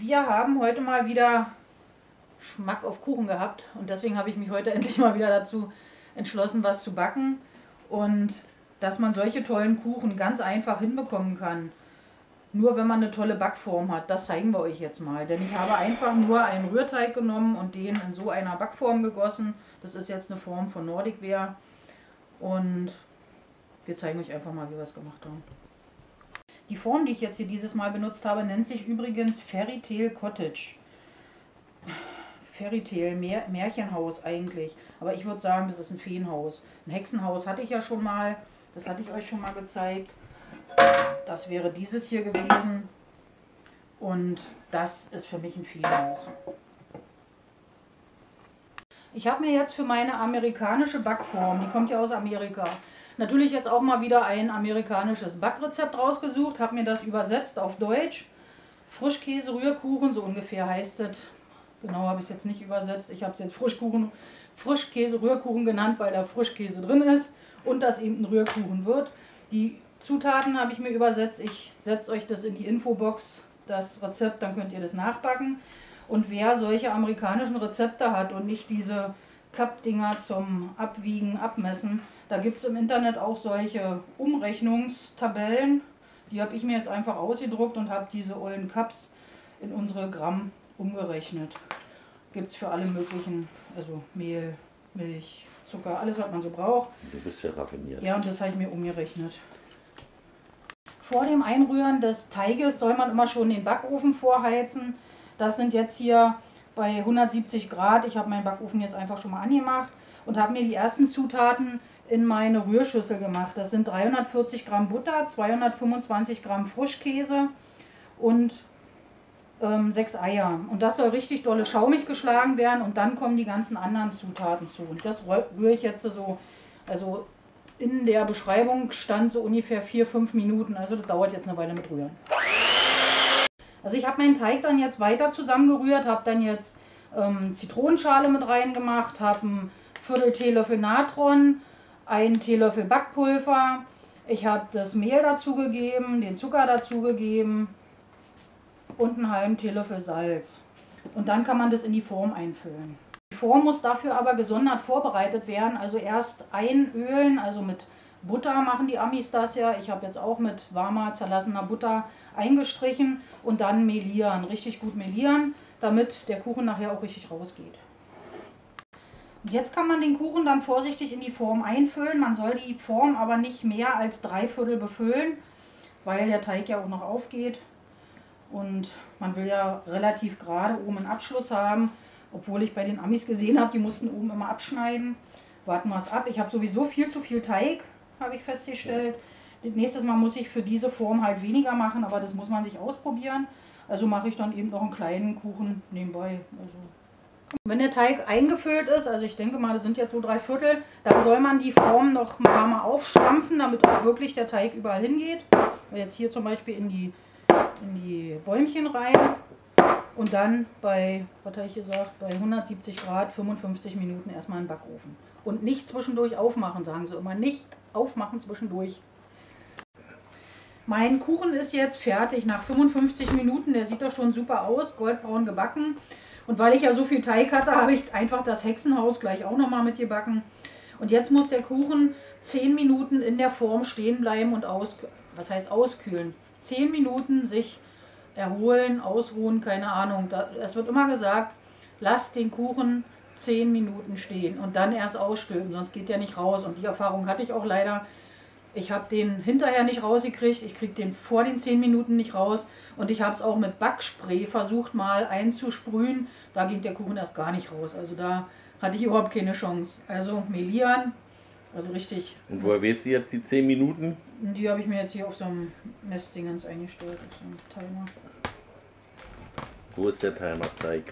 Wir haben heute mal wieder Schmack auf Kuchen gehabt und deswegen habe ich mich heute endlich mal wieder dazu entschlossen, was zu backen. Und dass man solche tollen Kuchen ganz einfach hinbekommen kann, nur wenn man eine tolle Backform hat, das zeigen wir euch jetzt mal. Denn ich habe einfach nur einen Rührteig genommen und den in so einer Backform gegossen. Das ist jetzt eine Form von Nordicware und wir zeigen euch einfach mal, wie wir es gemacht haben. Die Form, die ich jetzt hier dieses Mal benutzt habe, nennt sich übrigens Fairy Tale Cottage. Fairy Tale, Märchenhaus eigentlich. Aber ich würde sagen, das ist ein Feenhaus. Ein Hexenhaus hatte ich ja schon mal. Das hatte ich euch schon mal gezeigt. Das wäre dieses hier gewesen. Und das ist für mich ein Feenhaus. Ich habe mir jetzt für meine amerikanische Backform, die kommt ja aus Amerika, natürlich jetzt auch mal wieder ein amerikanisches Backrezept rausgesucht, habe mir das übersetzt auf Deutsch. Frischkäse-Rührkuchen, so ungefähr heißt es. Genau habe ich es jetzt nicht übersetzt. Ich habe es jetzt Frischkäse-Rührkuchen genannt, weil da Frischkäse drin ist und das eben ein Rührkuchen wird. Die Zutaten habe ich mir übersetzt. Ich setze euch das in die Infobox, das Rezept, dann könnt ihr das nachbacken. Und wer solche amerikanischen Rezepte hat und nicht diese Cup-Dinger zum Abwiegen, Abmessen, da gibt es im Internet auch solche Umrechnungstabellen. Die habe ich mir jetzt einfach ausgedruckt und habe diese ollen Cups in unsere Gramm umgerechnet. Gibt es für alle möglichen, also Mehl, Milch, Zucker, alles was man so braucht. Du bist ja raffiniert. Ja, und das habe ich mir umgerechnet. Vor dem Einrühren des Teiges soll man immer schon den Backofen vorheizen. Das sind jetzt hier bei 170 Grad. Ich habe meinen Backofen jetzt einfach schon mal angemacht und habe mir die ersten Zutaten in meine Rührschüssel gemacht. Das sind 340 Gramm Butter, 225 Gramm Frischkäse und 6 Eier. Und das soll richtig dolle schaumig geschlagen werden und dann kommen die ganzen anderen Zutaten zu. Und das rühre ich jetzt so, also in der Beschreibung stand so ungefähr 4-5 Minuten. Also das dauert jetzt eine Weile mit Rühren. Also ich habe meinen Teig dann jetzt weiter zusammengerührt, habe dann jetzt Zitronenschale mit reingemacht, habe einen Viertel Teelöffel Natron, einen Teelöffel Backpulver, ich habe das Mehl dazugegeben, den Zucker dazugegeben und einen halben Teelöffel Salz. Und dann kann man das in die Form einfüllen. Die Form muss dafür aber gesondert vorbereitet werden, also erst einölen, also mit Butter machen die Amis das ja. Ich habe jetzt auch mit warmer, zerlassener Butter eingestrichen und dann melieren, richtig gut melieren, damit der Kuchen nachher auch richtig rausgeht. Und jetzt kann man den Kuchen dann vorsichtig in die Form einfüllen. Man soll die Form aber nicht mehr als 3/4 befüllen, weil der Teig ja auch noch aufgeht. Und man will ja relativ gerade oben einen Abschluss haben, obwohl ich bei den Amis gesehen habe, die mussten oben immer abschneiden. Warten wir es ab. Ich habe sowieso viel zu viel Teig, habe ich festgestellt. Nächstes Mal muss ich für diese Form halt weniger machen, aber das muss man sich ausprobieren. Also mache ich dann eben noch einen kleinen Kuchen nebenbei. Also wenn der Teig eingefüllt ist, also ich denke mal, das sind jetzt so 3/4, dann soll man die Form noch ein paar Mal aufstampfen, damit auch wirklich der Teig überall hingeht. Jetzt hier zum Beispiel in die Bäumchen rein und dann bei, was habe ich gesagt, bei 170 Grad 55 Minuten erstmal in den Backofen. Und nicht zwischendurch aufmachen, sagen sie immer, nicht aufmachen zwischendurch. Mein Kuchen ist jetzt fertig nach 55 Minuten, der sieht doch schon super aus, goldbraun gebacken. Und weil ich ja so viel Teig hatte, habe ich einfach das Hexenhaus gleich auch nochmal mitgebacken. Und jetzt muss der Kuchen 10 Minuten in der Form stehen bleiben und auskühlen. 10 Minuten sich erholen, ausruhen, keine Ahnung. Es wird immer gesagt, lasst den Kuchen 10 Minuten stehen und dann erst ausstülpen, sonst geht der nicht raus. Und die Erfahrung hatte ich auch leider. Ich habe den hinterher nicht rausgekriegt, ich kriege den vor den 10 Minuten nicht raus und ich habe es auch mit Backspray versucht mal einzusprühen. Da ging der Kuchen erst gar nicht raus, also da hatte ich überhaupt keine Chance. Also melieren, also richtig. Und woher weißt du jetzt die 10 Minuten? Die habe ich mir jetzt hier auf so einem Messdingens eingestellt, auf so einem Timer. Wo ist der Timer-Teig?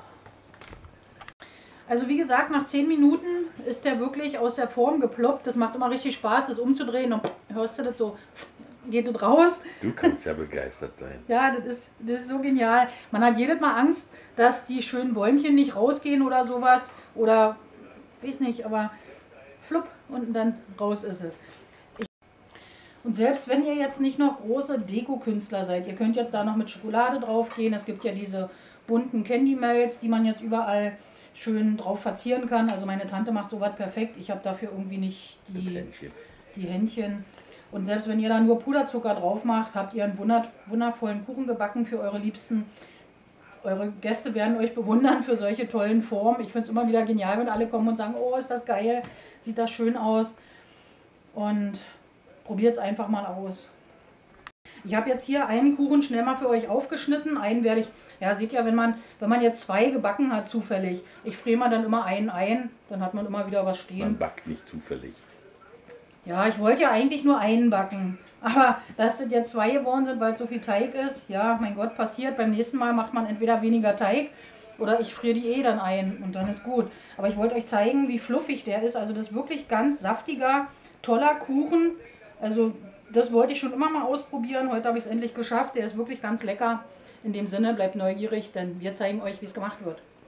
Also wie gesagt, nach 10 Minuten ist der wirklich aus der Form geploppt. Das macht immer richtig Spaß, das umzudrehen und hörst du das so, geht das raus. Du kannst ja begeistert sein. Ja, das ist so genial. Man hat jedes Mal Angst, dass die schönen Bäumchen nicht rausgehen oder sowas. Oder, weiß nicht, aber flupp und dann raus ist es. Und selbst wenn ihr jetzt nicht noch große Deko-Künstler seid, ihr könnt jetzt da noch mit Schokolade drauf gehen. Es gibt ja diese bunten Candy Melts, die man jetzt überall schön drauf verzieren kann. Also meine Tante macht sowas perfekt. Ich habe dafür irgendwie nicht die Händchen. Und selbst wenn ihr da nur Puderzucker drauf macht, habt ihr einen wundervollen Kuchen gebacken für eure Liebsten. Eure Gäste werden euch bewundern für solche tollen Formen. Ich finde es immer wieder genial, wenn alle kommen und sagen, oh, ist das geil, sieht das schön aus. Und probiert es einfach mal aus. Ich habe jetzt hier einen Kuchen schnell mal für euch aufgeschnitten. Einen werde ich, ja seht ihr, wenn man jetzt 2 gebacken hat zufällig, ich friere mal dann immer einen ein, dann hat man immer wieder was stehen. Man backt nicht zufällig. Ja, ich wollte ja eigentlich nur einen backen. Aber dass das jetzt 2 geworden sind, weil so viel Teig ist, ja, mein Gott, passiert. Beim nächsten Mal macht man entweder weniger Teig oder ich friere die dann ein und dann ist gut. Aber ich wollte euch zeigen, wie fluffig der ist. Also das ist wirklich ganz saftiger, toller Kuchen. Also das wollte ich schon immer mal ausprobieren. Heute habe ich es endlich geschafft. Der ist wirklich ganz lecker. In dem Sinne, bleibt neugierig, denn wir zeigen euch, wie es gemacht wird.